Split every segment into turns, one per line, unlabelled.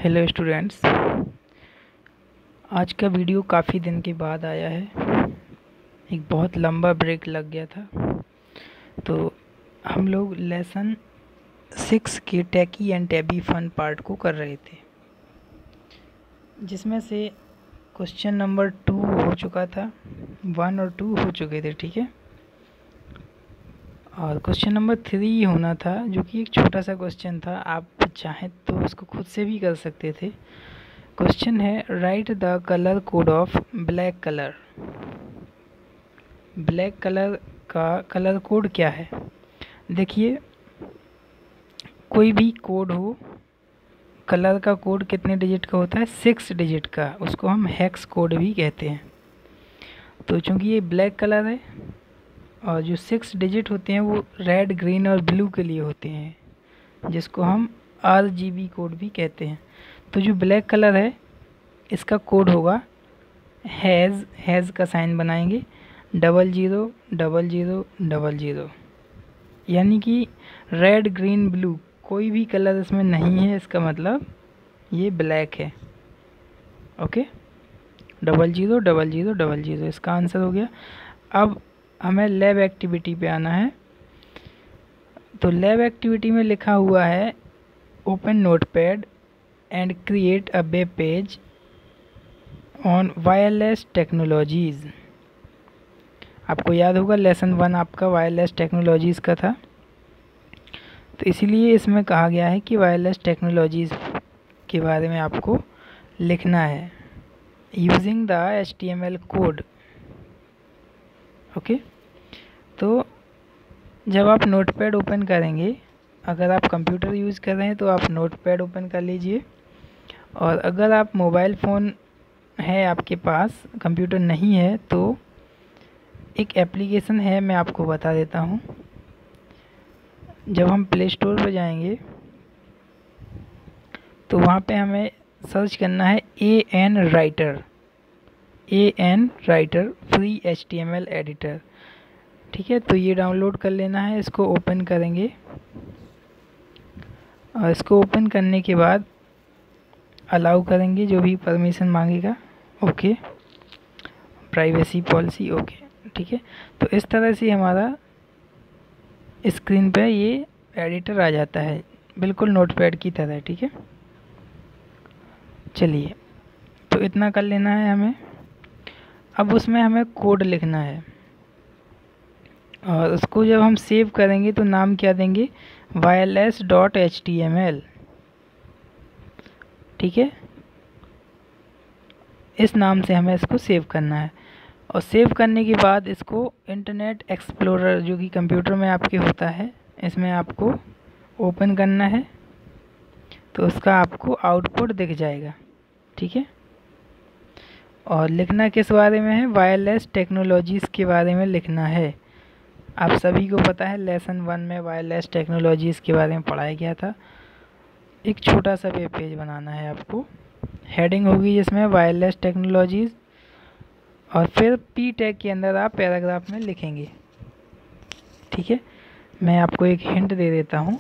Hello students, आज का video काफ़ी दिन के बाद आया है। एक बहुत लंबा ब्रेक लग गया था, तो हम लोग लेसन 6 के टैकी एंड टैबी फन पार्ट को कर रहे थे, जिसमें से क्वेश्चन नंबर 2 हो चुका था। 1 और 2 हो चुके थे, ठीक है। और क्वेश्चन नंबर 3 होना था, जो कि एक छोटा सा क्वेश्चन था। आप चाहें तो उसको खुद से भी कर सकते थे। क्वेश्चन है, write the colour code of black colour. Black colour का कलर कोड क्या है? देखिए, कोई भी कोड हो, कलर का कोड कितने डिजिट का होता है? 6 डिजिट का। उसको हम हेक्स कोड भी कहते हैं। तो चूंकि ये ब्लैक कलर है और जो 6 डिजिट होते हैं वो रेड, ग्रीन और ब्लू के लिए होते हैं, जिसको हम RGB कोड भी कहते हैं। तो जो ब्लैक कलर है, इसका कोड होगा हैज़ का साइन बनाएंगे 000000, यानी कि रेड, ग्रीन, ब्लू कोई भी कलर इसमें नहीं है, इसका मतलब ये ब्लैक है। ओके, 000000 इसका आंसर हो गया। अब हमें लैब एक्टिविटी पे आना है। तो लैब एक्टिविटी में लिखा हुआ है, open notepad and create a web page on wireless technologies. आपको याद होगा लेसन 1 आपका वायरलेस टेक्नोलॉजीज़ का था, तो इसीलिए इसमें कहा गया है कि वायरलेस टेक्नोलॉजीज़ के बारे में आपको लिखना है using the HTML code. Okay, तो जब आप नोटपैड ओपन करेंगे, अगर आप कंप्यूटर यूज़ कर रहे हैं तो आप नोटपैड ओपन कर लीजिए, और अगर आप मोबाइल फ़ोन है आपके पास, कंप्यूटर नहीं है, तो एक एप्लीकेशन है, मैं आपको बता देता हूँ। जब हम प्ले स्टोर पर जाएंगे तो वहाँ पे हमें सर्च करना है AN writer free HTML editor. ठीक है, तो ये डाउनलोड कर लेना है। इसको ओपन करेंगे और इसको ओपन करने के बाद अलाउ करेंगे, जो भी परमिशन मांगेगा। ओके, प्राइवेसी पॉलिसी, ओके, ठीक है। तो इस तरह से हमारा स्क्रीन पे ये एडिटर आ जाता है, बिल्कुल नोटपैड की तरह, ठीक है। चलिए, तो इतना कर लेना है हमें। अब उसमें हमें कोड लिखना है, और उसको जब हम सेव करेंगे तो नाम क्या देंगे? wireless.html, ठीक है। इस नाम से हमें इसको सेव करना है, और सेव करने के बाद इसको इंटरनेट एक्सप्लोरर, जो कि कंप्यूटर में आपके होता है, इसमें आपको ओपन करना है, तो उसका आपको आउटपुट दिख जाएगा, ठीक है। और लिखना किस बारे में है? वायरलेस टेक्नोलॉजीज़ के बारे में लिखना है। आप सभी को पता है लेसन 1 में वायरलेस टेक्नोलॉजीज़ के बारे में पढ़ाया गया था। एक छोटा सा वेब पेज बनाना है आपको। हेडिंग होगी जिसमें वायरलेस टेक्नोलॉजीज़, और फिर P टैग के अंदर आप पैराग्राफ में लिखेंगे, ठीक है। मैं आपको एक हिंट दे देता हूँ।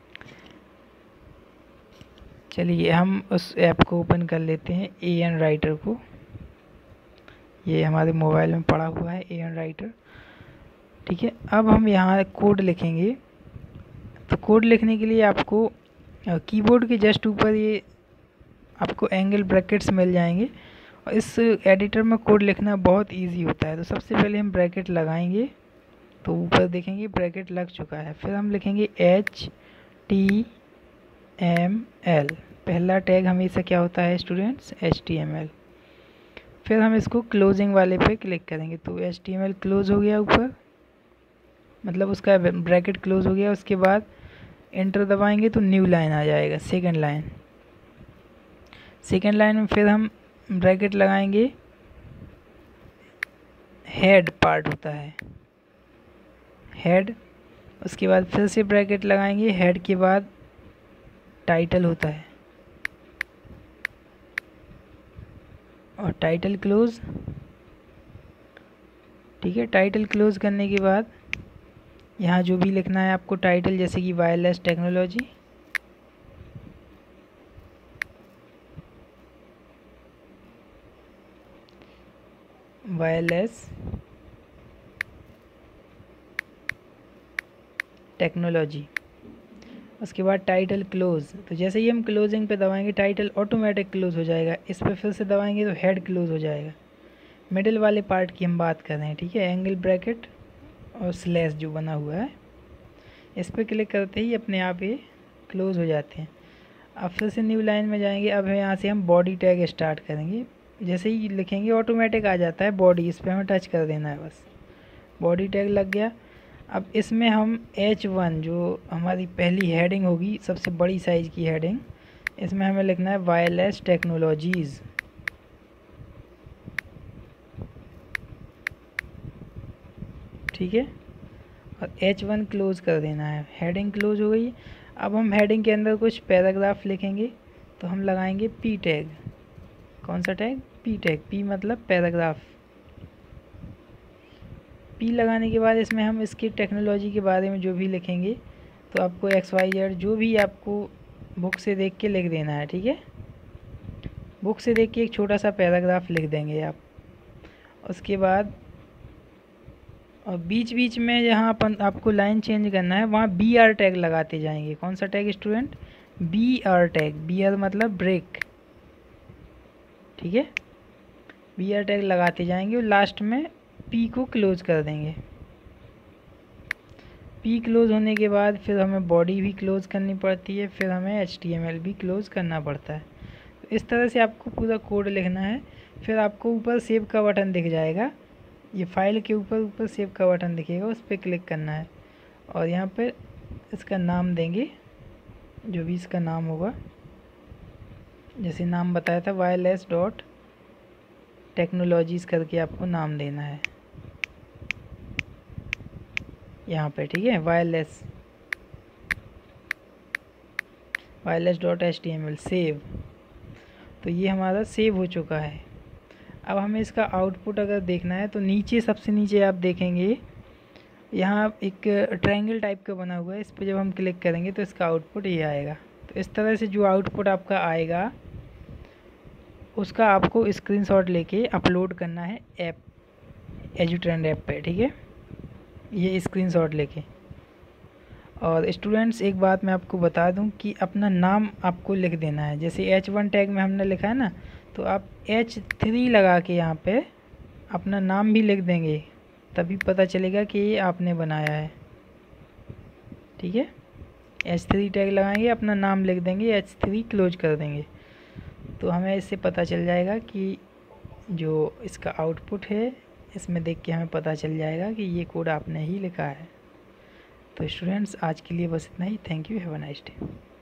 चलिए, हम उस ऐप को ओपन कर लेते हैं, AN राइटर को। ये हमारे मोबाइल में पड़ा हुआ है AN राइटर, ठीक है। अब हम यहाँ कोड लिखेंगे। तो कोड लिखने के लिए आपको कीबोर्ड के जस्ट ऊपर ये आपको एंगल ब्रैकेट्स मिल जाएंगे, और इस एडिटर में कोड लिखना बहुत इजी होता है। तो सबसे पहले हम ब्रैकेट लगाएंगे, तो ऊपर देखेंगे ब्रैकेट लग चुका है। फिर हम लिखेंगे HTML। पहला टैग हमेशा क्या होता है स्टूडेंट्स? HTML। फिर हम इसको क्लोजिंग वाले पे क्लिक करेंगे, तो HTML क्लोज हो गया ऊपर, मतलब उसका ब्रैकेट क्लोज हो गया। उसके बाद एंटर दबाएंगे तो न्यू लाइन आ जाएगा, सेकंड लाइन में फिर हम ब्रैकेट लगाएंगे, हेड पार्ट होता है हेड। उसके बाद फिर से ब्रैकेट लगाएंगे, हेड के बाद टाइटल होता है, और टाइटल क्लोज, ठीक है। टाइटल क्लोज करने के बाद यहाँ जो भी लिखना है आपको टाइटल, जैसे कि वायरलेस टेक्नोलॉजी, वायरलेस टेक्नोलॉजी। उसके बाद टाइटल क्लोज, तो जैसे ही हम क्लोजिंग पे दबाएंगे टाइटल ऑटोमेटिक क्लोज हो जाएगा। इस पर फिर से दबाएंगे तो हेड क्लोज हो जाएगा। मिडिल वाले पार्ट की हम बात कर रहे हैं, ठीक है। एंगल ब्रैकेट और स्लैश जो बना हुआ है, इस पर क्लिक करते ही अपने आप ये क्लोज हो जाते हैं। अब फिर से न्यू लाइन में जाएंगे। अब यहाँ से हम बॉडी टैग स्टार्ट करेंगे। जैसे ही लिखेंगे ऑटोमेटिक आ जाता है बॉडी, इस पर हमें टच कर देना है बस। बॉडी टैग लग गया। अब इसमें हम H1 जो हमारी पहली हेडिंग होगी, सबसे बड़ी साइज़ की हेडिंग, इसमें हमें लिखना है वायरलेस टेक्नोलॉजीज़। ठीक है, और H1 क्लोज कर देना है। हेडिंग क्लोज हो गई। अब हम हेडिंग के अंदर कुछ पैराग्राफ लिखेंगे, तो हम लगाएंगे P टैग। कौन सा टैग? P tag. P मतलब पैराग्राफ। P लगाने के बाद इसमें हम इसकी टेक्नोलॉजी के बारे में जो भी लिखेंगे, तो आपको XYZ जो भी आपको बुक से देख के लिख देना है, ठीक है। बुक से देख के एक छोटा सा पैराग्राफ लिख देंगे आप। उसके बाद और बीच बीच में जहाँ अपन आपको लाइन चेंज करना है वहाँ BR टैग लगाते जाएंगे। कौन सा tag student? BR tag. BR मतलब ब्रेक, ठीक है। BR टैग लगाते जाएंगे और लास्ट में P को क्लोज कर देंगे। P क्लोज होने के बाद फिर हमें बॉडी भी क्लोज करनी पड़ती है, फिर हमें HTML भी क्लोज करना पड़ता है। तो इस तरह से आपको पूरा कोड लिखना है। फिर आपको ऊपर सेव का बटन दिख जाएगा। ये फाइल के ऊपर सेव का बटन दिखेगा, उस पर क्लिक करना है और यहाँ पे इसका नाम देंगे, जो भी इसका नाम होगा। जैसे नाम बताया था वायरलेस डॉट टेक्नोलॉजीज़ करके आपको नाम देना है यहाँ पे, ठीक है। Wireless dot HTML save. तो ये हमारा सेव हो चुका है। अब हमें इसका आउटपुट अगर देखना है तो नीचे, सबसे नीचे आप देखेंगे यहाँ एक ट्रायंगल टाइप का बना हुआ है। इस पर जब हम क्लिक करेंगे तो इसका आउटपुट ये आएगा। तो इस तरह से जो आउटपुट आपका आएगा उसका आपको स्क्रीनशॉट लेके अपलोड करना है ऐप, एजुट्रेंड ऐप पे, ठीक है। ये स्क्रीनशॉट लेके। और स्टूडेंट्स एक बात मैं आपको बता दूं कि अपना नाम आपको लिख देना है। जैसे H1 टैग में हमने लिखा है ना, तो आप H3 लगा के यहाँ पे अपना नाम भी लिख देंगे, तभी पता चलेगा कि ये आपने बनाया है, ठीक है। H3 टैग लगाएंगे, अपना नाम लिख देंगे, H3 क्लोज कर देंगे, तो हमें इससे पता चल जाएगा कि जो इसका आउटपुट है इसमें देख के हमें पता चल जाएगा कि ये कोड आपने ही लिखा है। तो स्टूडेंट्स आज के लिए बस इतना ही। Thank you, have a nice day.